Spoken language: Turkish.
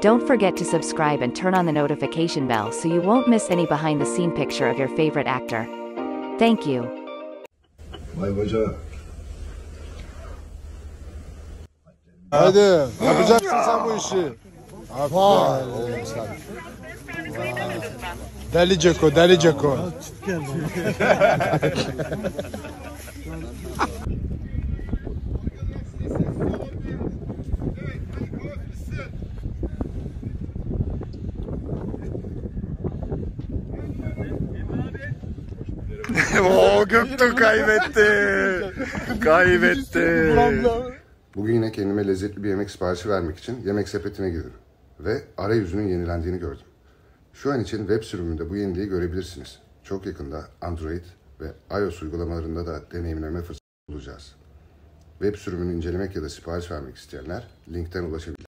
Don't forget to subscribe and turn on the notification bell so you won't miss any behind-the-scene picture of your favorite actor. Thank you. Vay bacağı. Hadi yapacaksın sen bu işi. Aferin sana. Deli Ceko, Deli Ceko. Oo, Göktuğ kaybetti. Kaybetti. Bugün yine kendime lezzetli bir yemek siparişi vermek için yemek sepetine girdim ve arayüzünün yenilendiğini gördüm. Şu an için web sürümünde bu yeniliği görebilirsiniz. Çok yakında Android ve iOS uygulamalarında da deneyimleme fırsatı bulacağız. Web sürümünü incelemek ya da sipariş vermek isteyenler linkten ulaşabilir.